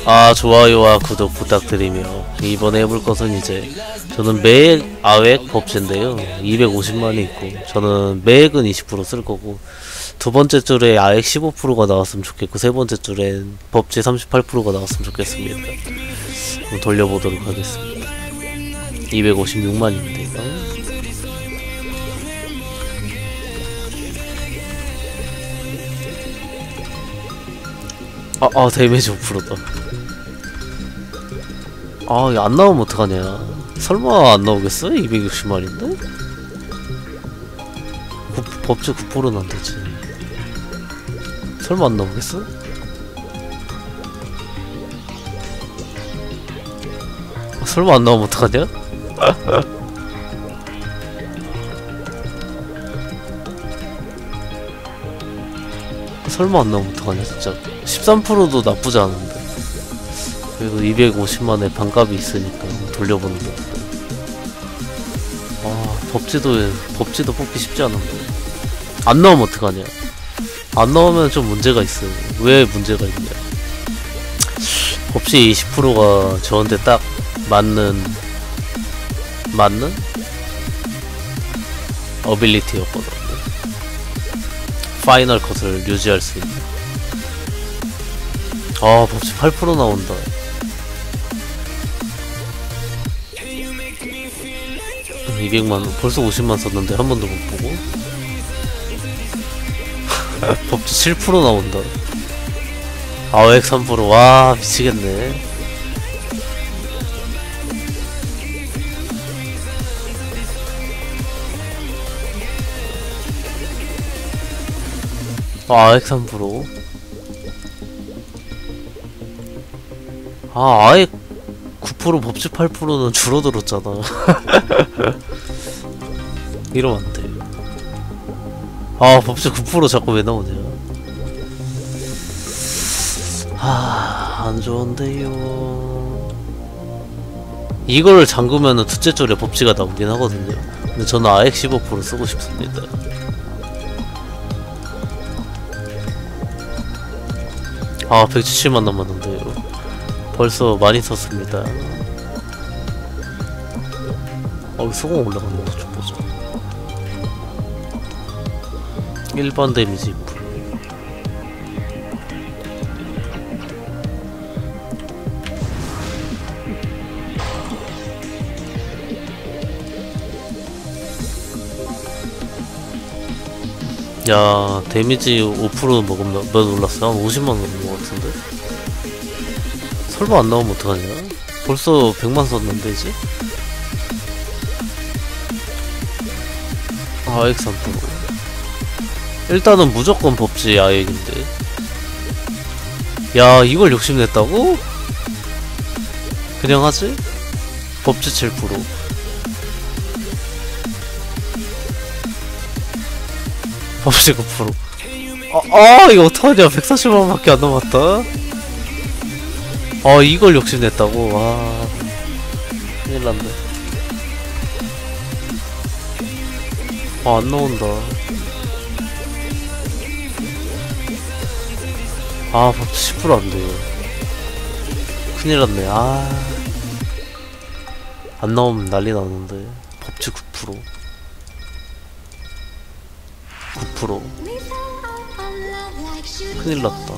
좋아요와 구독 부탁드리며 이번에 해볼 것은 이제 저는 매액 아액 법제인데요. 250만이 있고 저는 매액은 20% 쓸 거고 두 번째 줄에 아액 15%가 나왔으면 좋겠고 세 번째 줄엔 법제 38%가 나왔으면 좋겠습니다. 그럼 돌려보도록 하겠습니다. 256만입니다. 데미지 5%다. 이거 안 나오면 어떡하냐. 설마 안 나오겠어? 260만인데? 법제 9%는 안 되지. 설마 안 나오겠어? 설마 안 나오면 어떡하냐? 설마 안 나오면 어떡하냐 진짜. 13%도 나쁘지 않은데 그래도 250만에 반값이 있으니까 돌려보는 거. 법지도 뽑기 쉽지 않은데 안 나오면 어떡하냐. 안 나오면 좀 문제가 있어요. 왜 문제가 있냐. 법지 20%가 저한테 딱 맞는 어빌리티였거든요. 파이널 컷을 유지할 수 있는. 법지 8% 나온다. 음, 200만 벌써 50만 썼는데 한 번도 못 보고. 법지 7% 나온다. 아액 3%. 와 미치겠네. 아액 3%. 아액 9% 법지 8%는 줄어들었잖아. 이러면 안 돼. 법지 9% 자꾸 왜 나오냐. 안 좋은데요. 이걸 잠그면은 둘째 줄에 법지가 나오긴 하거든요. 근데 저는 아액 15% 쓰고 싶습니다. 170만 남았는데요. 벌써 많이 썼습니다. 소금 올라가는 거 좀 보자. 1번 데미지 2%. 야, 데미지 5% 먹으면 몇 올랐어? 한 50만 오른 것 같은데? 설마 안 나오면 어떡하냐? 벌써 100만 썼는데 이제? 아액 3%. 일단은 무조건 법지 아액인데. 야, 이걸 욕심냈다고? 그냥 하지? 법지 7%. 법지 9%. 이거 어떡하냐. 140만원밖에 안 남았다. 이걸 욕심냈다고. 큰일났네. 안 나온다. 법지 10% 안 돼요. 큰일났네. 안 나오면 난리 나는데. 법지 9%. 9%. 큰일났다.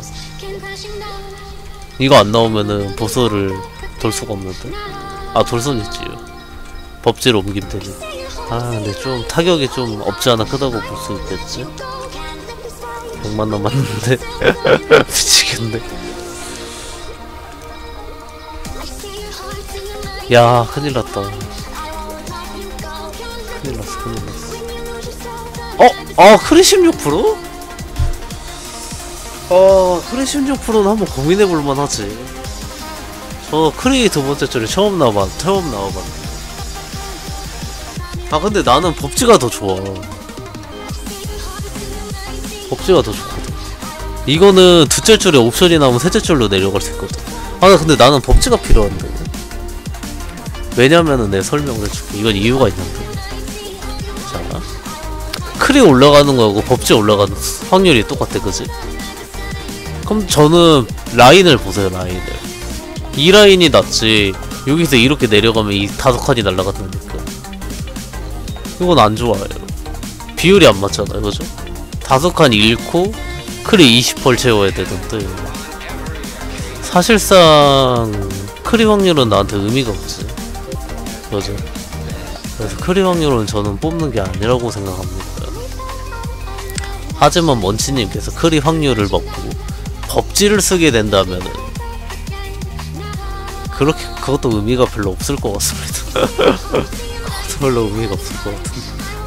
이거 안 나오면은 보스를 돌 수가 없는데? 돌 순 있지요. 법지로 옮기면 되니까. 근데 좀 타격이 좀 없지 않아 크다고 볼 수 있겠지? 100만 남았는데. 미치겠네. 야, 큰일났다. 큰일났어. 크리 16%? 크리 16%는 한번 고민해볼만 하지. 저 크리 두 번째 줄에 처음 나와봤네. 근데 나는 법지가 더 좋아. 법지가 더 좋거든. 이거는 둘째 줄에 옵션이 나오면 셋째 줄로 내려갈 수 있거든. 근데 나는 법지가 필요한데. 왜냐면은 내가 설명을 해줄게. 이건 이유가 있는데. 자, 크리 올라가는 거하고 법지 올라가는 확률이 똑같아, 그지? 그럼 저는 라인을 보세요, 라인을. 이 라인이 낫지. 여기서 이렇게 내려가면 이 5칸이 날아간다니까. 이건 안 좋아요. 비율이 안 맞잖아요, 그죠? 5칸 잃고 크리 20펄 채워야 되는데 사실상 크리 확률은 나한테 의미가 없지, 그죠? 그래서 크리 확률은 저는 뽑는 게 아니라고 생각합니다. 하지만 먼치님께서 크리 확률을 먹고 법지를 쓰게 된다면은 그것도 의미가 별로 없을 것 같습니다. 그것도 별로 의미가 없을 것 같은데.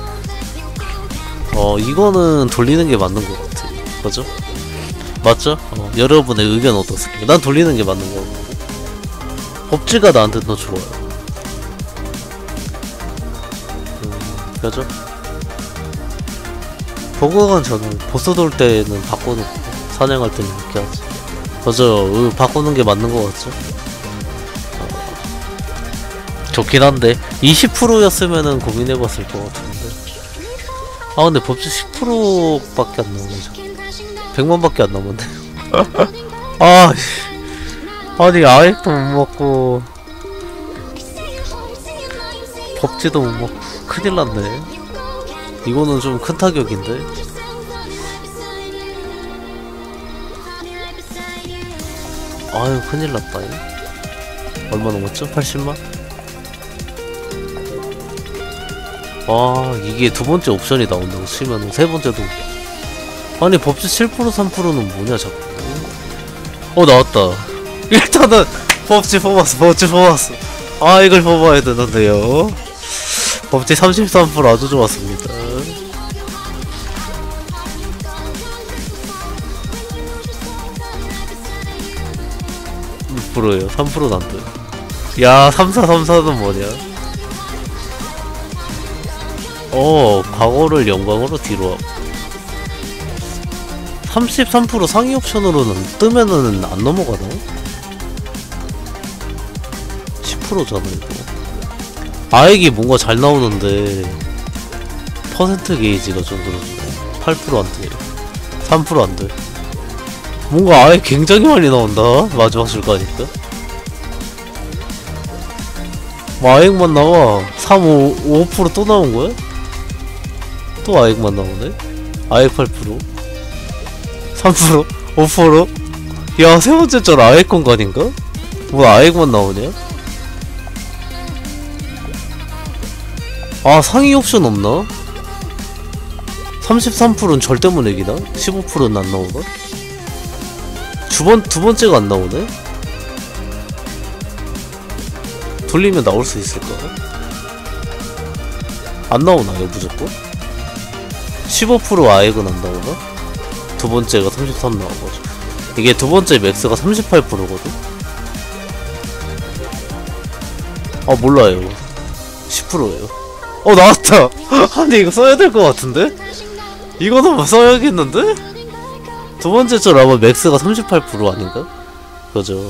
이거는 돌리는 게 맞는 것 같아. 그죠? 맞죠? 여러분의 의견 어떻습니까? 난 돌리는 게 맞는 것 같고. 법지가 나한테 더 좋아요. 그죠? 버그건 저는 보스 돌 때는 바꿔놓고 사냥할 때는 이렇게 하지. 그죠? 바꾸는 게 맞는 것 같죠? 좋긴 한데 20%였으면은 고민해봤을 것 같은데. 아 근데 법칙 10%밖에 안 나오네요. 100만밖에 안 남았네요. 아니 아직도 못 먹고 법지도 못 먹고 큰일 났네. 이거는 좀 큰 타격인데. 아유 큰일 났다. 얼마 넘었죠? 80만? 아 이게 두 번째 옵션이 나온다고 치면은 세 번째도. 아니 법지 7% 3%는 뭐냐 자꾸. 나왔다. 일단은 법지 뽑았어. 아 이걸 뽑아야 되는데요. 법지 33% 아주 좋았습니다. 6%예요. 3%는 안 돼. 야 3434는 뭐냐. 과거를 영광으로 뒤로 하고 33% 상위 옵션으로는 뜨면은 안 넘어가나? 10%잖아 이거. 아액이 뭔가 잘 나오는데 퍼센트 게이지가 좀 그렇네. 8% 안 돼. 3% 안 돼. 뭔가 아액 굉장히 많이 나온다. 마지막 줄 거니까. 아액만 나와. 3, 5% 또 나온 거야? 또 아액만 나오네? 아액 8%? 3%? 5%? 야, 세 번째 줄 아액 공간인가? 뭐 아액만 나오냐? 아, 상위 옵션 없나? 33%는 절대 못 이기나? 15%는 안 나오나? 두 번째가 안 나오네? 돌리면 나올 수 있을까? 안 나오나요, 무조건? 15% 아액은 안 나오나? 두 번째가 33 나와가지고. 이게 두 번째 맥스가 38%거든? 몰라요. 10%예요. 나왔다! 아니, 이거 써야 될 것 같은데? 이거는 뭐 써야겠는데? 두 번째 줄 아마 맥스가 38% 아닌가? 그죠.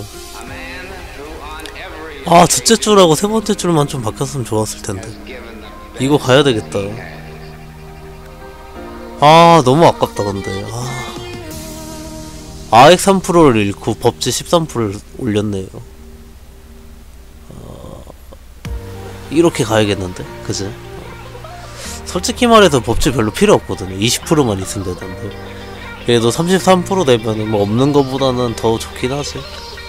둘째 줄하고 세 번째 줄만 좀 바뀌었으면 좋았을 텐데. 이거 가야 되겠다. 너무 아깝다, 근데. 아액 3%를 잃고 법지 13%를 올렸네요. 이렇게 가야겠는데? 그지? 솔직히 말해서 법지 별로 필요 없거든요. 20%만 있으면 되는데. 얘도 33% 되면은 뭐 없는 거보다는 더 좋긴 하지.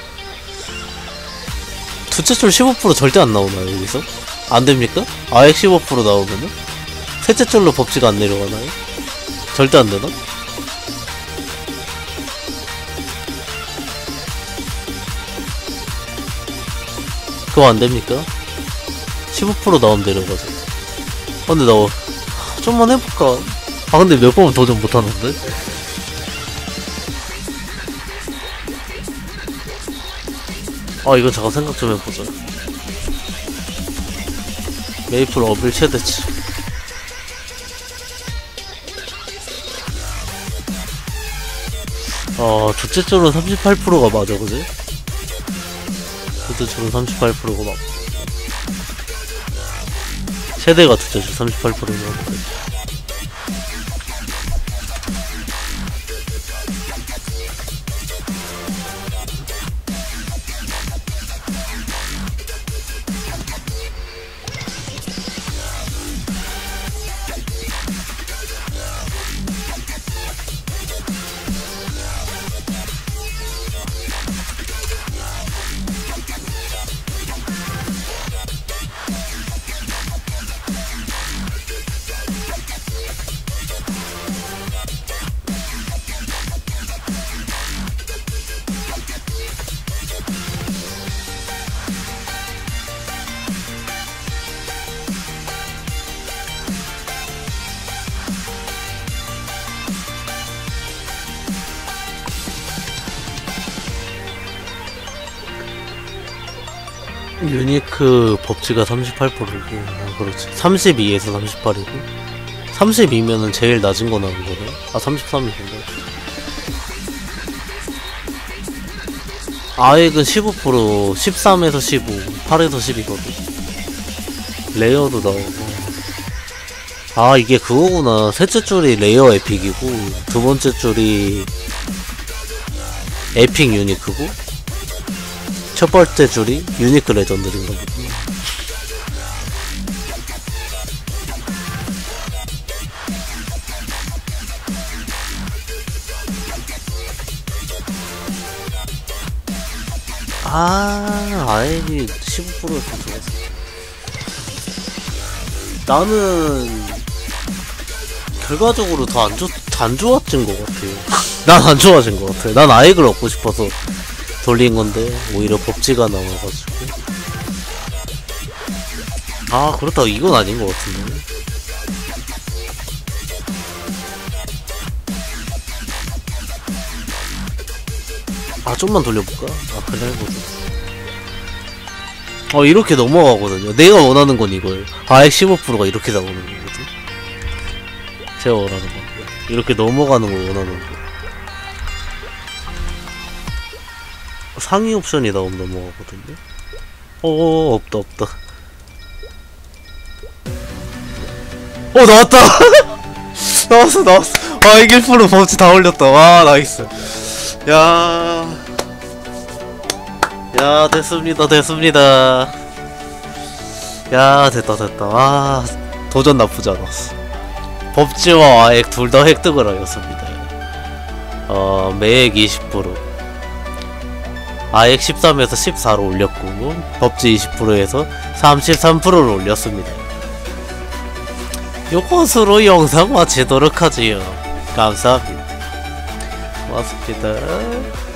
둘째 줄 15% 절대 안 나오나요, 여기서? 안 됩니까? 아액 15% 나오면은? 셋째 줄로 법지가 안 내려가나요? 절대 안 되나? 그거 안 됩니까? 15% 나오면 내려가죠. 근데 나 좀만 해볼까? 근데 몇 번은 도전 못하는데? 이거 잠깐 생각 좀 해보자. 메이플 어빌 최대치. 둘째 줄은 38%가 맞아, 그지? 둘째 줄은 38%가 맞고. 최대가 둘째 줄 38%가 맞고. 유니크 법치가 38%고 그렇지 32에서 38이고 32면은 제일 낮은 거 나온 거네. 아 33이던데. 아액은 15% 13에서 15 8에서 10이거든. 레어도 나오고. 아 이게 그거구나. 셋째 줄이 레어 에픽이고 두 번째 줄이 에픽 유니크고 첫 번째 줄이 유니크 레전드인 거거든요. 아액이 15%였으면 좋았어. 나는 결과적으로 더 안 좋아진 것 같아요. 난 안 좋아진 것 같아. 난 아액을 얻고 싶어서 돌린 건데 오히려 법지가 나와가지고. 아 그렇다고 이건 아닌 것 같은데. 아 좀만 돌려볼까? 아 그냥 해보자. 이렇게 넘어가거든요. 내가 원하는 건 이거예요. 아액 15%가 이렇게 나오는 거거든. 제가 원하는 거 이렇게 넘어가는 걸 원하는 거. 상위 옵션이 나오면 넘어가거든요. 없다. 나왔다. 나왔어. 아 이길 프로 범치 다 올렸다. 와 나이스. 야 됐습니다. 야 됐다. 아 도전 나쁘지 않았어. 법지와 아액 둘 다 획득을 하였습니다. 매액 20%, 아액 13에서 14로 올렸고 법지 20%에서 33%를 올렸습니다. 요것으로 영상 마치도록 하지요. 감사합니다. 고맙습니다.